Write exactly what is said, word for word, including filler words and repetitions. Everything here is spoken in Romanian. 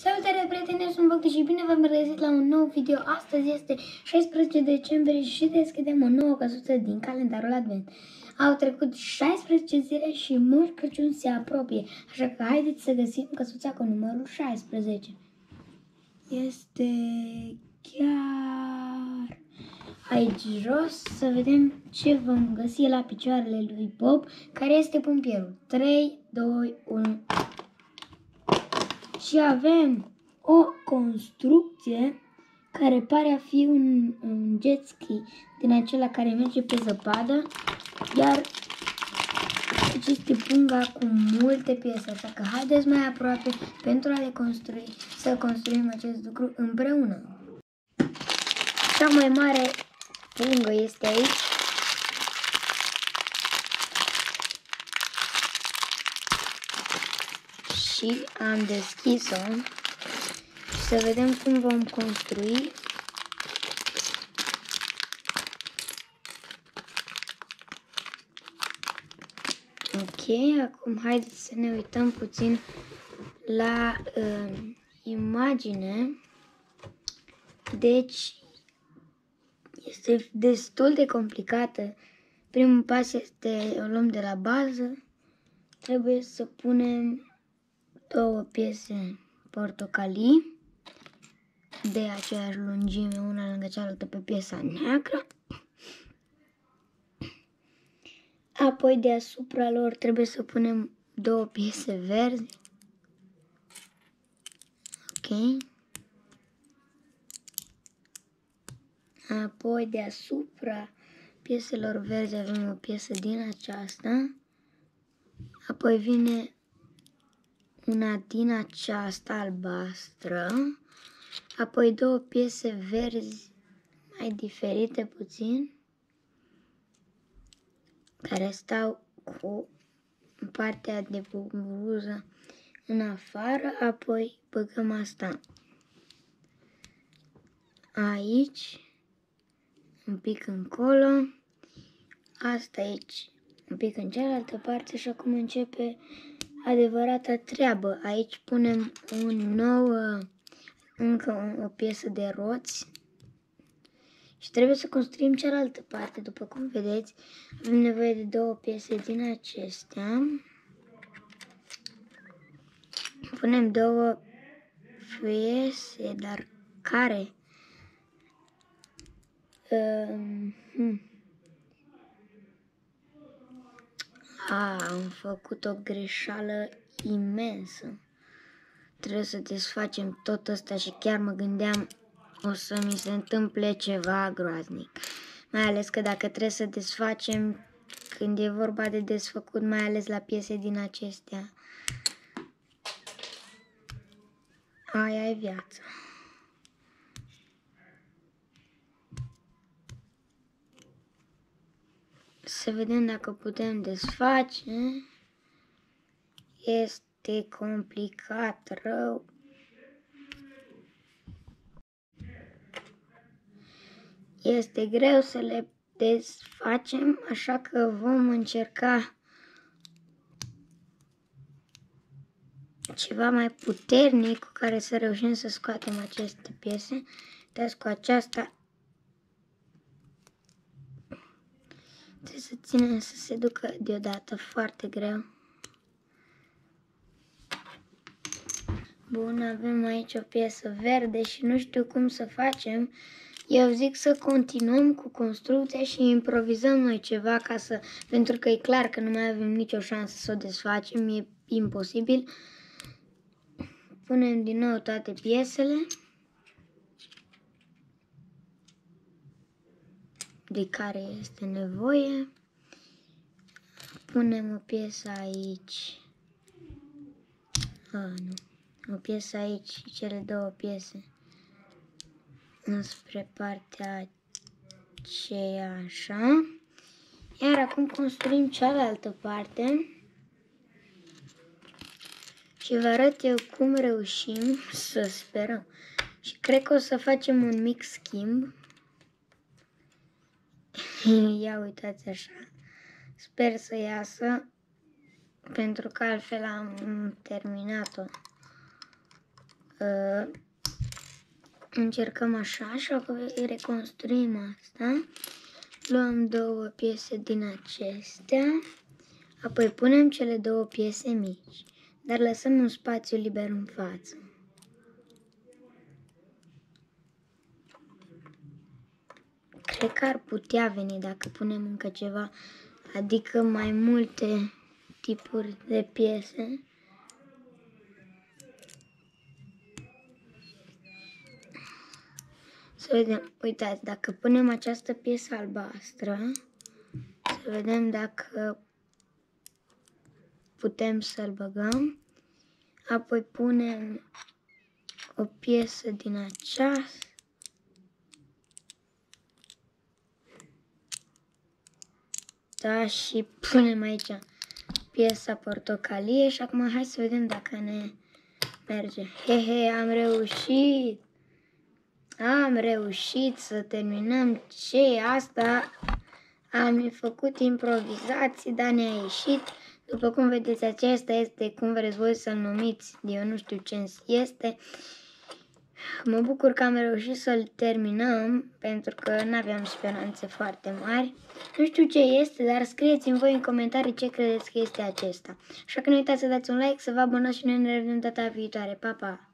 Salutare prieteni, sunt Bogdan și bine v-am regăsit la un nou video. Astăzi este șaisprezece decembrie și deschidem o nouă căsuță din calendarul Advent. Au trecut șaisprezece zile și Moș Crăciun se apropie, așa că haideți să găsim căsuța cu numărul șaisprezece. Este chiar aici jos, să vedem ce vom găsi la picioarele lui Bob, care este pompierul. trei, doi, unu... Și avem o construcție care pare a fi un, un jet ski din acela care merge pe zăpadă, iar aici este punga cu multe piese, așa că haideți mai aproape pentru a le construi, să construim acest lucru împreună. Cea mai mare pungă este aici. Și am deschis-o și să vedem cum vom construi. Ok, acum haideți să ne uităm puțin la uh, imagine. Deci este destul de complicată. Primul pas este, o luăm de la bază. Trebuie să punem două piese portocalii de aceeași lungime, una lângă cealaltă pe piesa neagră. Apoi deasupra lor trebuie să punem două piese verzi. Ok. Apoi deasupra pieselor verzi avem o piesă din aceasta. Apoi vine una din aceasta albastră, apoi două piese verzi mai diferite puțin, care stau cu partea de buză în afară, apoi băgăm asta aici, un pic încolo, asta aici, un pic în cealaltă parte și acum începe adevărata treabă. Aici punem un nou, încă o, o piesă de roți și trebuie să construim cealaltă parte. După cum vedeți, avem nevoie de două piese din acestea. Punem două piese, dar care? Uh, hmm. A, am făcut o greșeală imensă. Trebuie să desfacem tot ăsta și chiar mă gândeam o să mi se întâmple ceva groaznic. Mai ales că dacă trebuie să desfacem, când e vorba de desfăcut, mai ales la piese din acestea, aia e viața. Să vedem dacă putem desface. Este complicat rău. Este greu să le desfacem, așa că vom încerca ceva mai puternic cu care să reușim să scoatem aceste piese. Uitați, cu aceasta trebuie să ținem să se ducă deodată, foarte greu. Bun, avem aici o piesă verde și nu știu cum să facem. Eu zic să continuăm cu construcția și improvizăm noi ceva, ca să, pentru că e clar că nu mai avem nicio șansă să o desfacem, e imposibil. Punem din nou toate piesele de care este nevoie. Punem o piesă aici. A, nu. O piesă aici și cele două piese înspre partea aceea, așa. Iar acum construim cealaltă parte și vă arăt eu cum reușim, să sperăm. Și cred că o să facem un mic schimb. Ia uitați așa. Sper să iasă, pentru că altfel am terminat-o. uh, încercăm așa și apoi reconstruim asta. Luăm două piese din acestea, apoi punem cele două piese mici, dar lăsăm un spațiu liber în față. Cred că ar putea veni dacă punem încă ceva, adică mai multe tipuri de piese. Să vedem, uitați, dacă punem această piesă albastră, să vedem dacă putem să-l băgăm. Apoi punem o piesă din aceasta. Da, și punem aici piesa portocalie și acum hai să vedem dacă ne merge. He, he, am reușit! Am reușit să terminăm ce e asta. Am făcut improvizații, dar ne-a ieșit. După cum vedeți, acesta este, cum vreți voi să-l numiți, eu nu știu ce este. Mă bucur că am reușit să-l terminăm, pentru că nu aveam speranțe foarte mari. Nu știu ce este, dar scrieți-mi voi în comentarii ce credeți că este acesta. Așa că nu uitați să dați un like, să vă abonați și noi ne revedem data viitoare. Pa, pa!